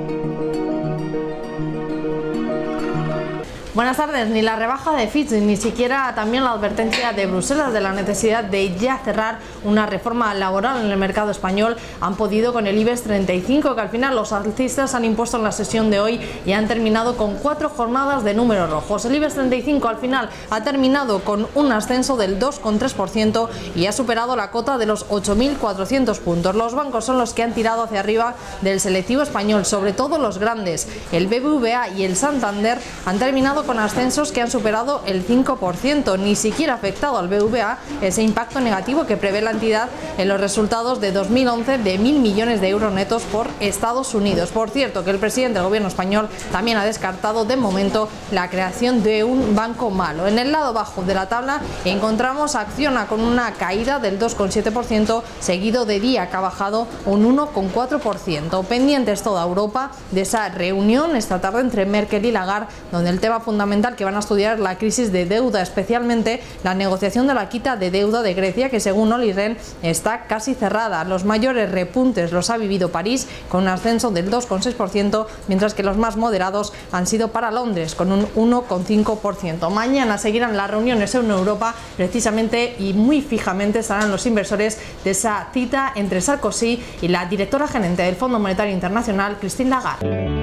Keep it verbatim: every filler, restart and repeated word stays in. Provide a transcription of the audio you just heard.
Buenas tardes. Ni la rebaja de Fitch ni siquiera también la advertencia de Bruselas de la necesidad de ya cerrar una reforma laboral en el mercado español han podido con el IBEX treinta y cinco, que al final los alcistas han impuesto en la sesión de hoy y han terminado con cuatro jornadas de números rojos. El IBEX treinta y cinco al final ha terminado con un ascenso del dos coma tres por ciento y ha superado la cota de los ocho mil cuatrocientos puntos. Los bancos son los que han tirado hacia arriba del selectivo español, sobre todo los grandes. El B B V A y el Santander han terminado con ascensos que han superado el cinco por ciento. Ni siquiera ha afectado al B B V A ese impacto negativo que prevé la entidad en los resultados de dos mil once de mil millones de euros netos por Estados Unidos. Por cierto, que el presidente del gobierno español también ha descartado de momento la creación de un banco malo. En el lado bajo de la tabla encontramos a Acciona con una caída del dos coma siete por ciento, seguido de Día, que ha bajado un uno coma cuatro por ciento. Pendientes toda Europa de esa reunión esta tarde entre Merkel y Lagarde, donde el tema fundamental que van a estudiar la crisis de deuda, especialmente la negociación de la quita de deuda de Grecia, que según Olli Rehn está casi cerrada. Los mayores repuntes los ha vivido París, con un ascenso del dos coma seis por ciento, mientras que los más moderados han sido para Londres, con un uno coma cinco por ciento. Mañana seguirán las reuniones en Europa, precisamente y muy fijamente estarán los inversores de esa cita entre Sarkozy y la directora gerente del Fondo Monetario Internacional, Christine Lagarde.